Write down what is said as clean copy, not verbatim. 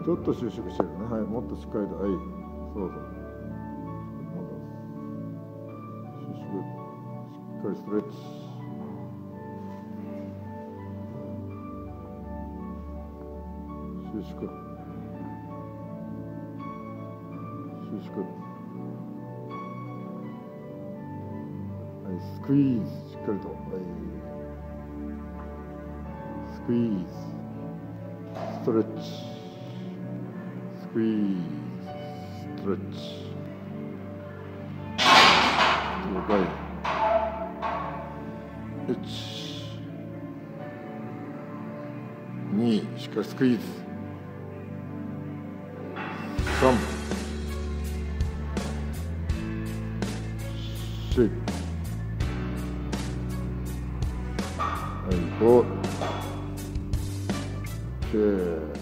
ちょっと収縮してるね。はい、もっとしっかりと、はい、そうそう。収縮、しっかりストレッチ。収縮。収縮。はい、スクイーズ、しっかりと、はい、スクイーズ、ストレッチ、スクイーズ、ストレッチ、了解。1、2、しっかりスクイーズ、3、4、はい、5、OK。